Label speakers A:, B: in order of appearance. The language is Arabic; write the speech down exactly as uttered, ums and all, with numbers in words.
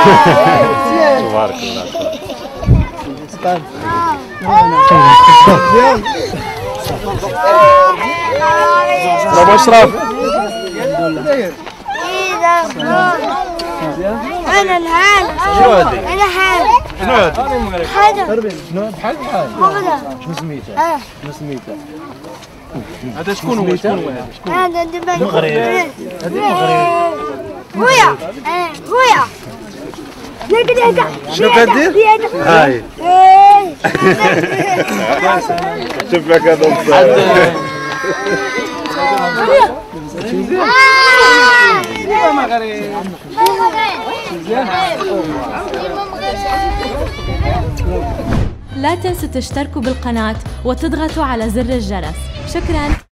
A: تبارك الله. ابو اشرف
B: انا الهان.
A: شنو هادي؟
B: انا هان.
A: شنو هادي؟
B: حاجه
A: شنو بحال بحال؟
B: مغرى.
A: شنو سميتها؟ شنو سميتها؟
C: هذا شكون هو؟ شكون هو هذا؟
B: هذا دابا
A: المغرب.
B: هذه المغرب. خويا خويا نقدر هكا.
A: شنو كدير؟ هاي شوف لك هذا
D: لا تنسوا تشتركوا بالقناة وتضغطوا على زر الجرس. شكراً.